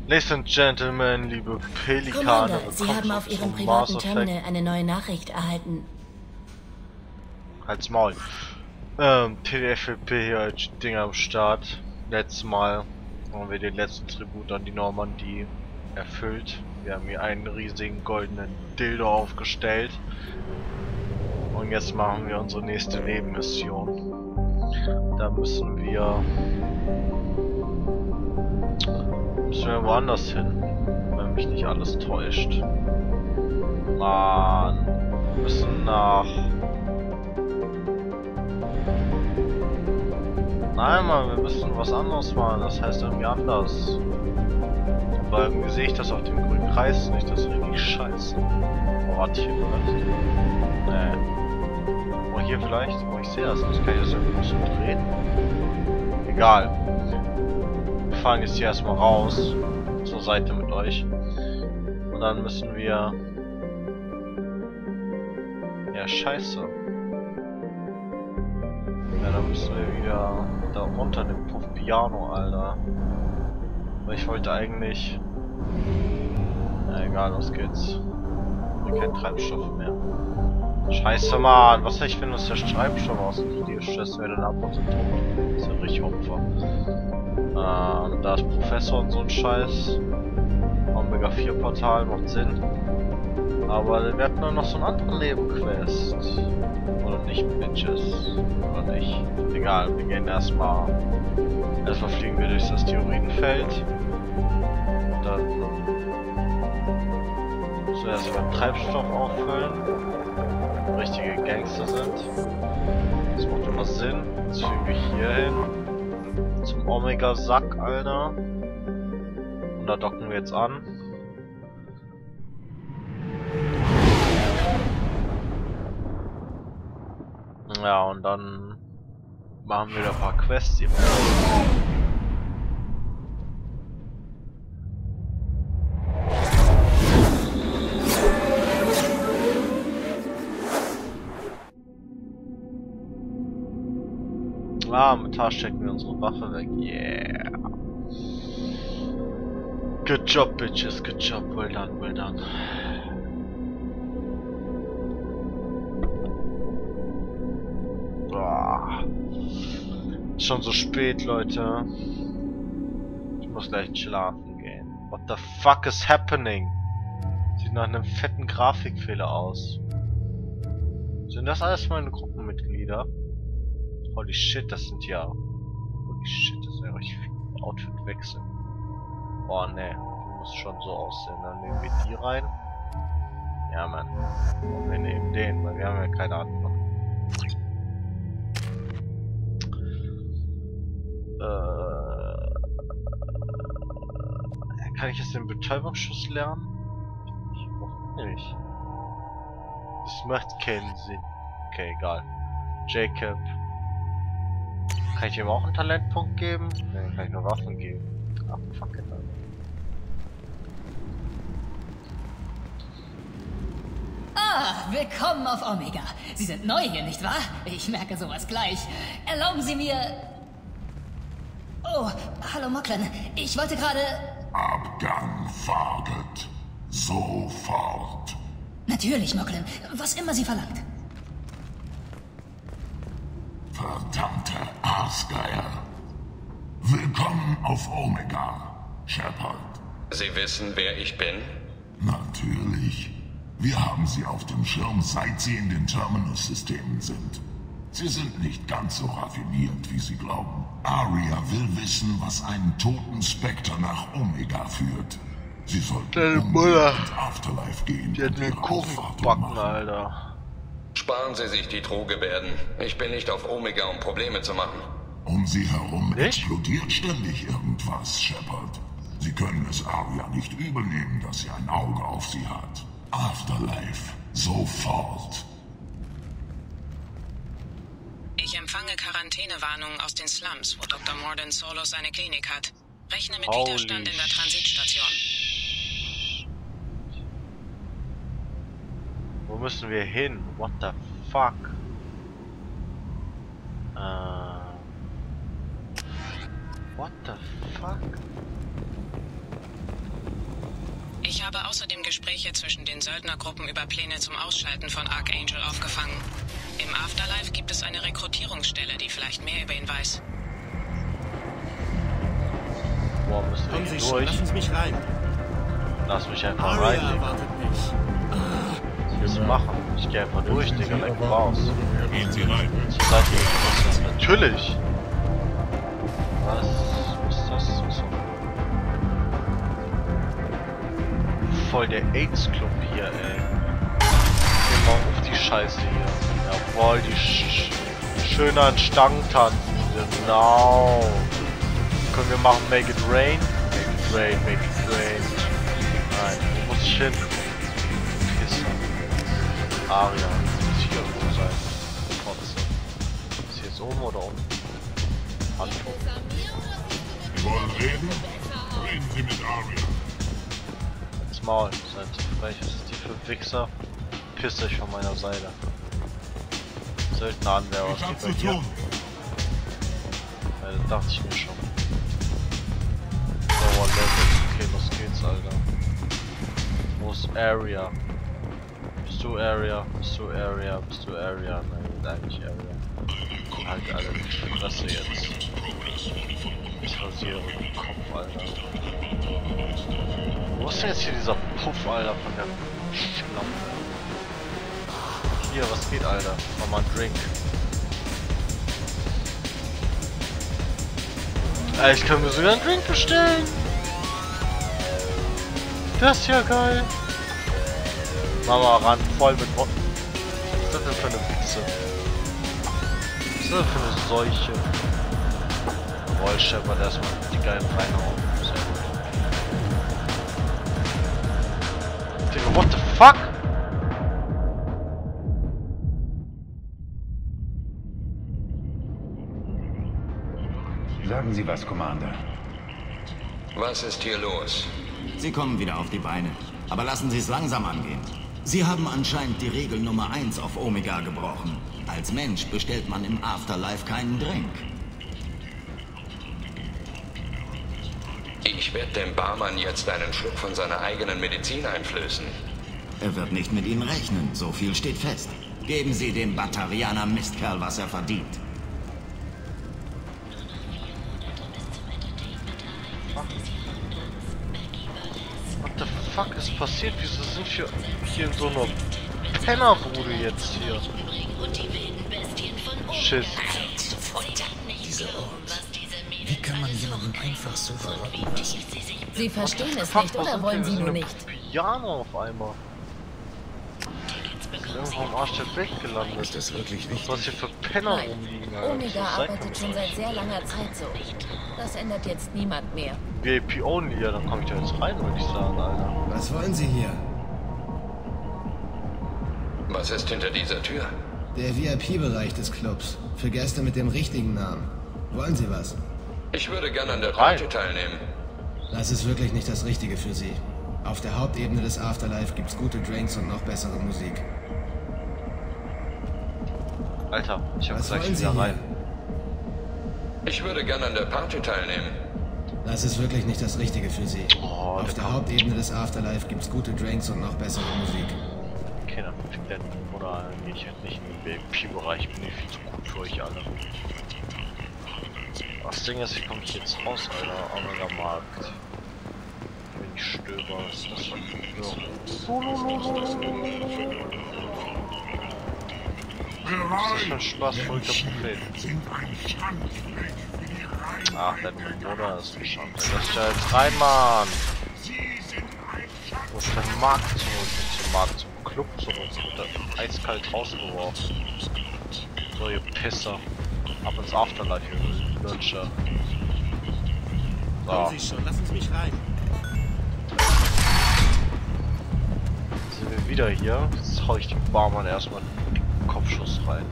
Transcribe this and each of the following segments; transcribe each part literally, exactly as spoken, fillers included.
Ladies and Gentlemen, liebe Pelikane, Commander, Sie haben auf zurück Ihrem zum Mass privaten Effect. Terminal eine neue Nachricht erhalten. Halt's Maul. Ähm, T D F P hier als Ding am Start. Letztes Mal haben wir den letzten Tribut an die Normandie erfüllt. Wir haben hier einen riesigen goldenen Dildo aufgestellt. Und jetzt machen wir unsere nächste Nebenmission. Da müssen wir... Müssen wir woanders hin, wenn mich nicht alles täuscht. Mann, wir müssen nach... Nein, Mann, wir müssen was anderes machen, das heißt irgendwie anders. Aber irgendwie sehe ich das auf dem grünen Kreis nicht, das ist richtig scheiße. Oh, warte, hier vielleicht? Nee. Oh, hier vielleicht? Oh, ich sehe das nicht, kann ich das irgendwie so drehen? Egal. Wir fahren jetzt hier erstmal raus, zur Seite mit euch. Und dann müssen wir... Ja, scheiße. Ja, dann müssen wir wieder da runter in den Puff Piano, Alter. Weil ich wollte eigentlich... Na egal, los geht's. Ich hab keinen Treibstoff mehr. Scheiße, Mann, was soll ich, wenn uns der Treibstoff aus und die schießen wir dann ab und sind tot. Das ist ja richtig Opfer. Äh, und da ist Professor und so ein Scheiß. Omega vier Portal macht Sinn. Aber wir hatten nur noch so einen anderen Nebenquest. Oder nicht, Bitches. Oder nicht. Egal, wir gehen erstmal. Erstmal fliegen wir durch das Asteroidenfeld. Und dann müssen wir erstmal Treibstoff auffüllen. Richtige Gangster sind. Das macht immer Sinn. Jetzt fliegen wir hier hin. Zum Omega-Sack, Alter. Und da docken wir jetzt an. Ja, und dann machen wir da ein paar Quests. Ah, mit Tage stecken wir unsere Waffe weg. Yeah. Good job, bitches. Good job. Well done, well done. Boah. Ist schon so spät, Leute. Ich muss gleich schlafen gehen. What the fuck is happening? Sieht nach einem fetten Grafikfehler aus. Sind das alles meine Gruppenmitglieder? Holy shit, das sind ja... Holy shit, das ist ja richtig viel Outfitwechsel. Oh ne, die muss schon so aussehen. Dann nehmen wir die rein. Ja, Mann. Und wir nehmen den, weil wir haben ja keine anderen. Äh... Kann ich jetzt den Betäubungsschuss lernen? Ich hoffe nicht. Das macht keinen Sinn. Okay, egal. Jacob. Kann ich ihm auch einen Talentpunkt geben? Ne, kann ich nur Waffen geben. Ach, fuck it. Ah, willkommen auf Omega. Sie sind neu hier, nicht wahr? Ich merke sowas gleich. Erlauben Sie mir... Oh, hallo Moclan. Ich wollte gerade... Abgang fahrtet. Sofort. Natürlich, Moclan. Was immer Sie verlangt. Verdammte Aasgeier. Willkommen auf Omega, Shepard. Sie wissen, wer ich bin? Natürlich. Wir haben Sie auf dem Schirm, seit Sie in den Terminus-Systemen sind. Sie sind nicht ganz so raffiniert, wie Sie glauben. Aria will wissen, was einen toten Spectre nach Omega führt. Sie sollten Deine Mutter. ins Afterlife gehen. Die hat mir einen Kuchen gebacken, Alter. Sparen Sie sich die Drohgebärden. Ich bin nicht auf Omega, um Probleme zu machen. Um Sie herum Nicht? explodiert ständig irgendwas, Shepard. Sie können es Aria nicht übel nehmen, dass sie ein Auge auf Sie hat. Afterlife. Sofort. Ich empfange Quarantänewarnungen aus den Slums, wo Doktor Mordin Solos seine Klinik hat. Rechne mit Holy Widerstand in der Transitstation. Wo müssen wir hin? What the fuck? Äh... What the fuck? Ich habe außerdem Gespräche zwischen den Söldnergruppen über Pläne zum Ausschalten von Archangel aufgefangen. Im Afterlife gibt es eine Rekrutierungsstelle, die vielleicht mehr über ihn weiß. Boah, müssen wir hier durch? Lassen Sie mich rein. Lass mich einfach Aria rein. wartet mich. Was willst du machen? Ich geh einfach durch, Digga, leck raus. Gehen Sie rein. Zur Seite gekommen. Natürlich! Was? Was ist das? So. Voll der AIDS-Club hier, ey. Geh mal auf die Scheiße hier. Jawohl, die sch schön an Stangen tanzen. Genau. Können wir machen Make it rain? Make it rain, make it rain. Nein, wo muss ich hin? Pisser. Aria, muss hier irgendwo sein. Trotzdem. Ist hier jetzt oben oder unten? Handtuch. Sie wollen reden? Reden Sie mit Aria. Ins Maul, seid frech. Was ist die für Wichser? Pisst euch von meiner Seite. Söldner Anwärter, was Ich hab geht zu bei dir? tun. Ja, das dachte ich mir schon. Power Level. Okay, los geht's, Alter. Wo ist Area? Bist du Area? Bist du Area? Bist du Area? Nein, eigentlich Area. Halt, Alter, die Fresse jetzt. Ich rasiere den Kopf, Alter. Wo ist denn jetzt hier dieser Puff, Alter, von der Schlampe? Hier, was geht, Alter? Mach mal einen Drink. Ey, ich kann mir sogar einen Drink bestellen. Das ist ja geil. Mama ran, voll mit Wodka. Was ist das denn für eine Wichse? Was ist das denn für eine Seuche? Rollscheppert erstmal die geilen reinhauen. Sehr gut. Digga, what the fuck? Sagen Sie was, Commander. Was ist hier los? Sie kommen wieder auf die Beine. Aber lassen Sie es langsam angehen. Sie haben anscheinend die Regel Nummer eins auf Omega gebrochen. Als Mensch bestellt man im Afterlife keinen Drink. Ich werde dem Barmann jetzt einen Schluck von seiner eigenen Medizin einflößen. Er wird nicht mit Ihnen rechnen, so viel steht fest. Geben Sie dem Batarianer Mistkerl, was er verdient. What the fuck ist passiert? Wieso sind wir hier in so einer Pennerbude jetzt hier? Schiss. Diese Ort. Wie kann man jemanden einfach so verrotten lassen? Sie verstehen es nicht, oder wollen Sie nur nicht? Piano auf einmal. Ist irgendwo am Arsch der Welt gelandet. Ist das wirklich wichtig? Was hier für Penner Nein. rumliegen, Alter. Omega Was seid arbeitet ihr schon mit seit euch? sehr langer Zeit so. Das ändert jetzt niemand mehr. V I P only, ja, dann komm ich da jetzt rein, würde ich sagen, Alter. Was wollen Sie hier? Was ist hinter dieser Tür? Der V I P-Bereich des Clubs. Für Gäste mit dem richtigen Namen. Wollen Sie was? Ich würde gerne an der Rein. Party teilnehmen. Das ist wirklich nicht das Richtige für Sie. Auf der Hauptebene des Afterlife gibt's gute Drinks und noch bessere Musik. Alter, ich hab Was gesagt, wollen ich Sie will da hier? rein. Ich würde gerne an der Party teilnehmen. Das ist wirklich nicht das Richtige für Sie. Oh, Auf der der kommt. Hauptebene des Afterlife gibt's gute Drinks und noch bessere Musik. Okay, dann fickt der oder ich halt nicht im V I P-Bereich, bin ich viel zu gut für euch alle. Das Ding ist, ich komme hier jetzt raus, Alter, Omega Markt. Wenn ich stöber, ist das schon Das ist schon Spaß, voll kaputt. Ach, deine Mutter ist geschafft. Lass dich da jetzt rein, Mann! Wo ist dein Markt zurück? Nicht zum Markt, zum Club zurück. Wird da eiskalt rausgeworfen. So, ihr Pisser. Ab ins Afterlife, ihr Lutscher. So. Kommen Sie schon, lassen Sie mich rein. Jetzt sind wir wieder hier. Jetzt hau ich den Barmann erstmal einen Kopfschuss rein.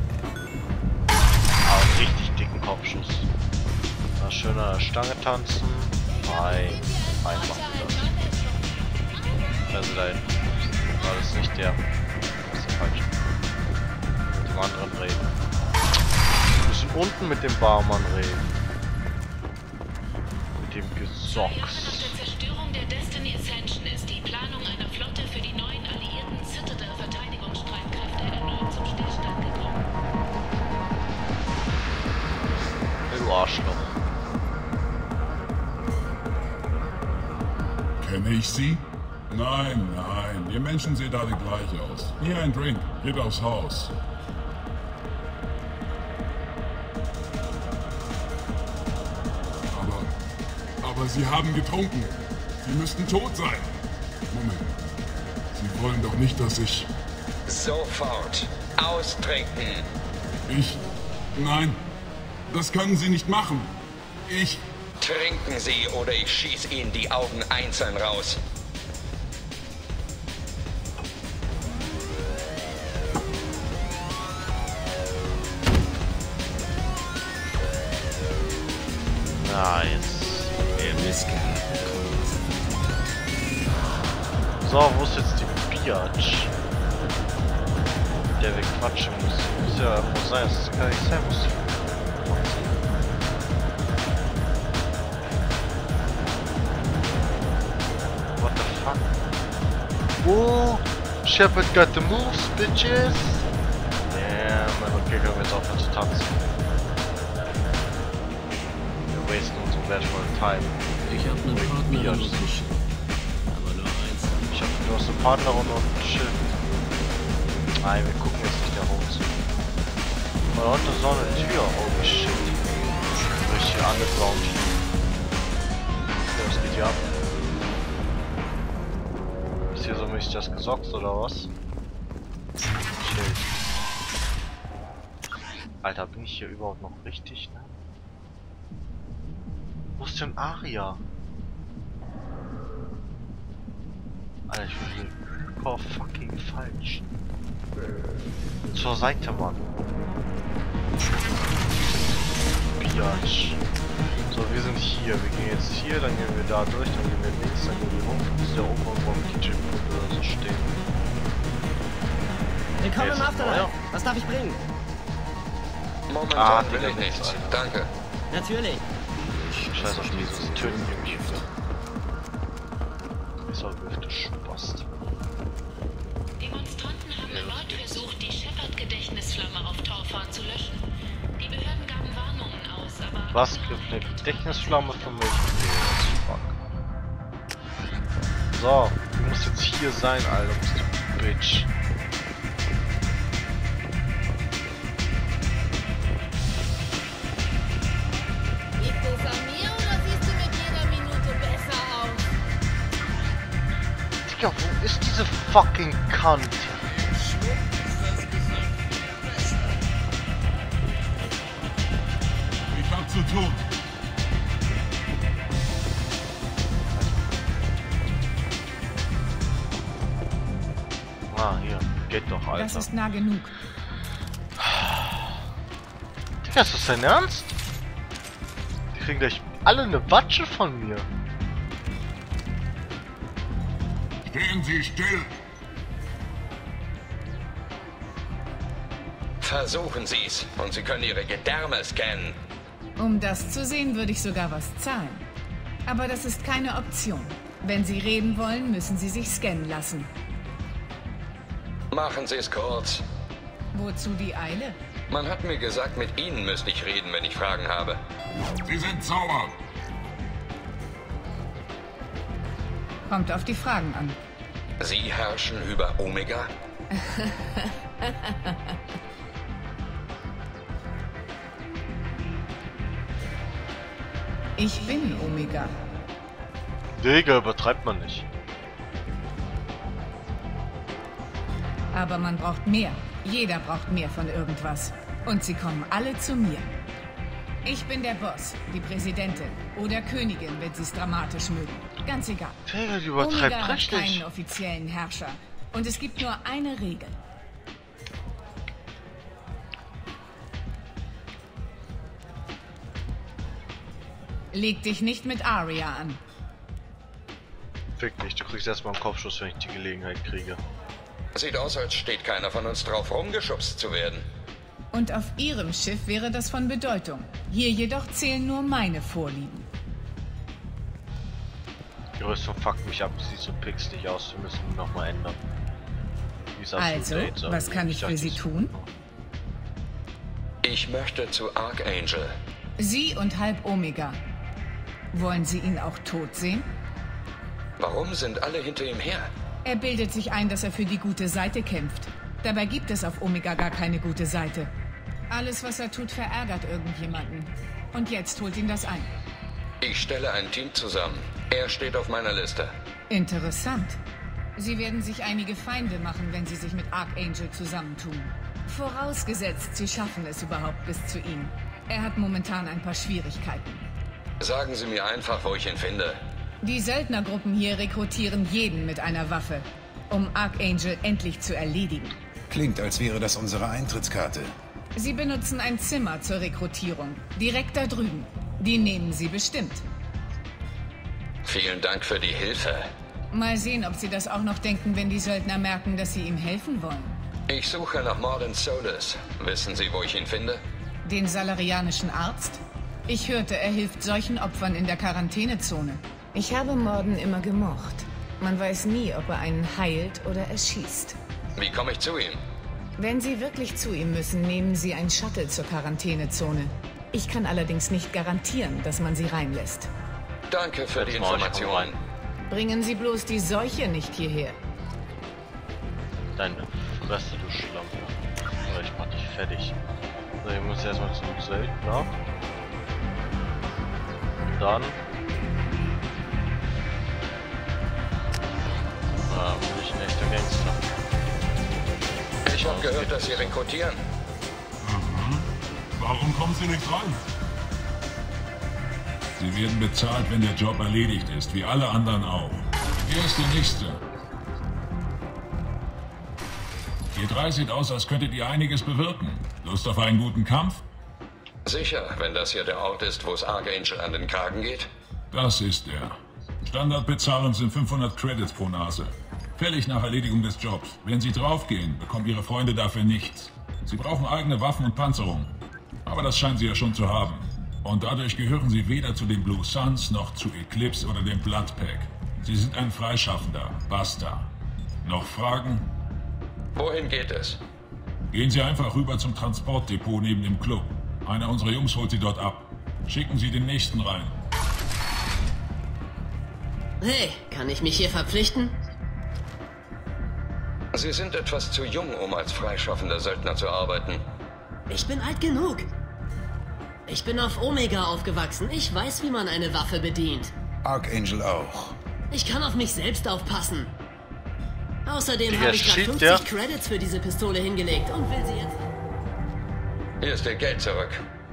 Aber einen richtig dicken Kopfschuss. Na, schön an der Stange tanzen. Nein, nein, machen wir das. Also da hinten. War das nicht der. Das ist der falsche. Mit dem anderen reden. Wir müssen unten mit dem Barmann reden. Mit dem Gesocks. Die Zerstörung der Destiny Ascension ist die Arschloch. Kenne ich Sie? Nein, nein, ihr Menschen seht alle gleich aus. Hier ein Drink, geht aufs Haus. Aber, aber Sie haben getrunken. Sie müssten tot sein. Moment, Sie wollen doch nicht, dass ich... Sofort austrinken. Ich... Nein, das können Sie nicht machen. Ich... Trinken Sie oder ich schieß Ihnen die Augen einzeln raus. Nice. So, wo ist jetzt die Biatch? Der wir quatschen müssen. Muss ja muss sein, das kann nicht sein, muss. What the fuck? Oh, Shepard got the moves, bitches! Damn, okay, können wir jetzt aufhören zu tanzen. Wir wasten unsere wertvollen Time. Ich hab eine Partnerin und ein Schiff. Aber nur eins. Ich hab nur eine Partnerin und ein Schiff. Nein, wir gucken jetzt nicht da hoch zu. Da unten ist noch eine Tür. Oh shit. Richtig underground hier. Ja, was geht hier ab? Ist hier so mäßig das gesockt oder was? Shit. Alter, bin ich hier überhaupt noch richtig, ne? Wo ist denn Aria? Alter, ich bin hier hyper fucking falsch. Zur Seite, Mann. Biatch. So, wir sind hier. Wir gehen jetzt hier, dann gehen wir da durch, dann gehen wir links, dann gehen wir hoch. Bis der oben irgendwo am Kitchen oder so stehen. Willkommen im Afterlife. Was darf ich bringen? Momentan ah, will ich nichts. Alter. Danke. Natürlich. Scheiß auf dieses Töten-Jüngchen. Ist auch wirklich Spast. Demonstranten haben erneut versucht, die Shepard-Gedächtnisflamme auf Torfahren zu löschen. Die Behörden gaben Warnungen aus, aber... Was gibt eine Gedächtnisflamme für mich? Fuck. So, du musst jetzt hier sein, Alter, du Bitch. Liegt es an mir oder siehst du mit jeder Minute besser aus? Digga, wo ist diese fucking Kant? Ich hab zu tun. Ah, hier. Geht doch, Alter. Das ist nah genug. Digga, ist das dein Ernst? Die kriegen gleich alle eine Watsche von mir. Stehen Sie still! Versuchen Sie's und Sie können Ihre Gedärme scannen. Um das zu sehen, würde ich sogar was zahlen. Aber das ist keine Option. Wenn Sie reden wollen, müssen Sie sich scannen lassen. Machen Sie es kurz. Wozu die Eile? Man hat mir gesagt, mit Ihnen müsste ich reden, wenn ich Fragen habe. Sie sind sauer! Kommt auf die Fragen an. Sie herrschen über Omega? Ich bin Omega. Digga, übertreibt man nicht. Aber man braucht mehr. Jeder braucht mehr von irgendwas. Und sie kommen alle zu mir. Ich bin der Boss, die Präsidentin oder Königin, wenn sie es dramatisch mögen. Ganz egal. Digga, die übertreibt Omega hat richtig. keinen offiziellen Herrscher. Und es gibt nur eine Regel. Leg dich nicht mit Aria an. Fick dich, du kriegst erstmal einen Kopfschuss, wenn ich die Gelegenheit kriege. Sieht aus, als steht keiner von uns drauf, rumgeschubst zu werden. Und auf ihrem Schiff wäre das von Bedeutung. Hier jedoch zählen nur meine Vorlieben. Die Rüstung fuckt mich ab, sieht so pixelig aus, wir müssen ihn nochmal ändern. Also, was kann ich für Sie tun? Ich möchte zu Archangel. Sie und halb Omega. Wollen Sie ihn auch tot sehen? Warum sind alle hinter ihm her? Er bildet sich ein, dass er für die gute Seite kämpft. Dabei gibt es auf Omega gar keine gute Seite. Alles, was er tut, verärgert irgendjemanden. Und jetzt holt ihn das ein. Ich stelle ein Team zusammen. Er steht auf meiner Liste. Interessant. Sie werden sich einige Feinde machen, wenn Sie sich mit Archangel zusammentun. Vorausgesetzt, Sie schaffen es überhaupt bis zu ihm. Er hat momentan ein paar Schwierigkeiten. Sagen Sie mir einfach, wo ich ihn finde. Die Söldnergruppen hier rekrutieren jeden mit einer Waffe, um Archangel endlich zu erledigen. Klingt, als wäre das unsere Eintrittskarte. Sie benutzen ein Zimmer zur Rekrutierung. Direkt da drüben. Die nehmen Sie bestimmt. Vielen Dank für die Hilfe. Mal sehen, ob Sie das auch noch denken, wenn die Söldner merken, dass Sie ihm helfen wollen. Ich suche nach Mordin Solus. Wissen Sie, wo ich ihn finde? Den salarianischen Arzt? Ich hörte, er hilft solchen Opfern in der Quarantänezone. Ich habe Morden immer gemocht. Man weiß nie, ob er einen heilt oder erschießt. Wie komme ich zu ihm? Wenn Sie wirklich zu ihm müssen, nehmen Sie ein Shuttle zur Quarantänezone. Ich kann allerdings nicht garantieren, dass man Sie reinlässt. Danke für die Information. Bringen Sie bloß die Seuche nicht hierher. Deine Fresse, du Schlampe. So, ich mach dich fertig. So, ich muss erstmal zum Söldner. Und dann... Ah, bin ich ein echter Gangster. Ich habe gehört, dass Sie rekrutieren. Mhm. Warum kommen Sie nicht rein? Sie werden bezahlt, wenn der Job erledigt ist, wie alle anderen auch. Hier ist der nächste. Ihr drei sieht aus, als könntet ihr einiges bewirken. Lust auf einen guten Kampf? Sicher, wenn das hier der Ort ist, wo es Archangel an den Kragen geht? Das ist er. Standardbezahlung sind fünfhundert Credits pro Nase. Fällig nach Erledigung des Jobs. Wenn Sie draufgehen, bekommen Ihre Freunde dafür nichts. Sie brauchen eigene Waffen und Panzerung. Aber das scheinen Sie ja schon zu haben. Und dadurch gehören Sie weder zu den Blue Suns noch zu Eclipse oder dem Bloodpack. Sie sind ein Freischaffender. Basta. Noch Fragen? Wohin geht es? Gehen Sie einfach rüber zum Transportdepot neben dem Club. Einer unserer Jungs holt Sie dort ab. Schicken Sie den nächsten rein. Hey, kann ich mich hier verpflichten? Sie sind etwas zu jung, um als freischaffender Söldner zu arbeiten. Ich bin alt genug. Ich bin auf Omega aufgewachsen. Ich weiß, wie man eine Waffe bedient. Archangel auch. Ich kann auf mich selbst aufpassen. Außerdem Digga, habe ich gerade fünfzig der? Credits für diese Pistole hingelegt und will sie jetzt... Hier ist Ihr Geld zurück.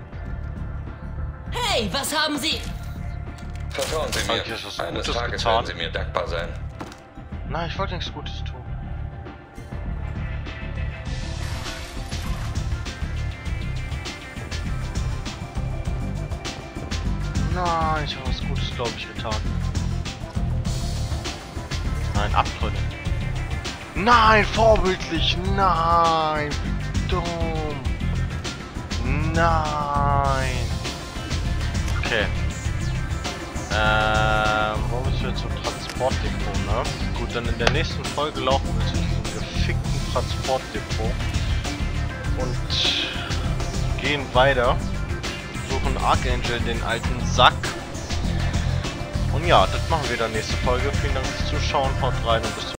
Hey, was haben Sie? Vertrauen Sie mir. Okay, was Eines Gutes Tages getan. werden Sie mir dankbar sein. Nein, ich wollte nichts Gutes tun. Nein, ich habe was Gutes, glaube ich, getan. Nein, abbrennen. Nein, vorbildlich. Nein, wie dumm. Nein. Okay. Ähm, wo müssen wir zum Transportdepot, ne? Gut, dann in der nächsten Folge laufen wir zu diesem gefickten Transportdepot und gehen weiter. Suchen Archangel, den alten Sack. Und ja, das machen wir dann nächste Folge. Vielen Dank fürs Zuschauen, haut rein und bis zum